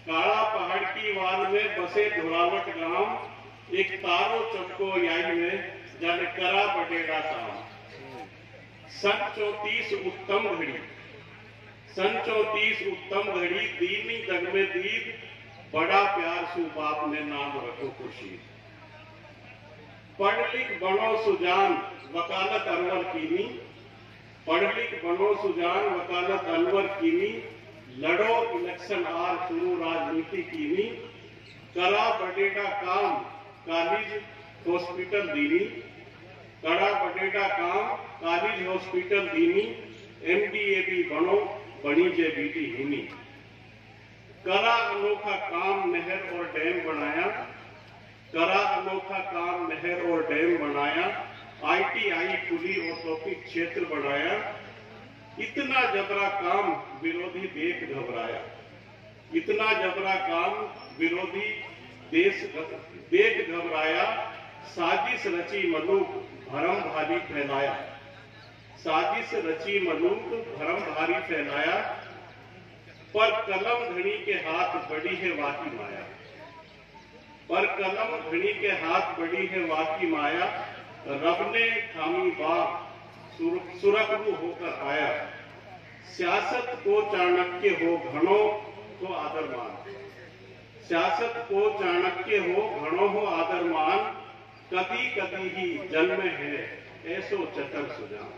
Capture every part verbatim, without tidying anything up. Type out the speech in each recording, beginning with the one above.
काला पहाड़ की वाल में बसे धुरावट गांव, एक तारो चमको याई में जन करा बटेड़ा काम। सन चौतीस उत्तम घड़ी, सन चौतीस उत्तम घड़ी, दीनी दग में दीद, बड़ा प्यार सु बाप ने नाम रखो खुर्शीद। पढ़ लिख बनो सुजान वकालत अनवर कीनी, पढ़ लिख बनो सुजान वकालत अनवर कीनी, लड़ो इलेक्शन आर शुरू राजनीति कीनी, करा बटेटा काम कॉलेज हॉस्पिटल दीनी, कड़ा बटेटा काम कॉलेज हॉस्पिटल दीनी, एमडीए भी बनो बनी जे बीटी हिनी। करा अनोखा काम नहर और डैम बनाया, करा अनोखा काम नहर और डैम बनाया, आईटीआई खुली औद्योगिक क्षेत्र बनाया, इतना जबरा काम विरोधी देख घबराया, इतना जबरा काम विरोधी देश देख घबराया, साजिश रची मलूक भरम भारी फैलाया, साजिश रची मलूक भरम भारी फैलाया, पर कलम धनी के हाथ बड़ी है वाकी माया, पर कलम धनी के हाथ बड़ी है वाकी माया, रब ने थामी बाग सुरखरू होकर आया, सियासत को चाणक्य हो घणो तो आदरमान, सियासत को चाणक्य हो घणो हो आदरमान, कदी कदी ही जन्म है ऐसो चतर सुजान,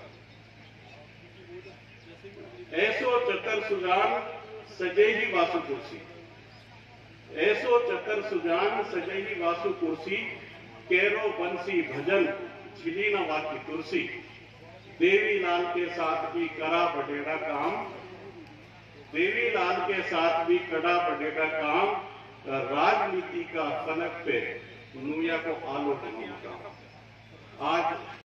ऐसो चतर सुजान सजे ही वासु कुर्सी, ऐसो चतर सुजान सजे ही वासु कुर्सी, केरो बंसी भजन छिली न वाकी तुलसी, देवी लाल के साथ भी करा बटेड़ा काम, देवी लाल के साथ भी कड़ा बटेड़ा काम, राजनीति का फलक पे दुनिया को आलो बनाने का आज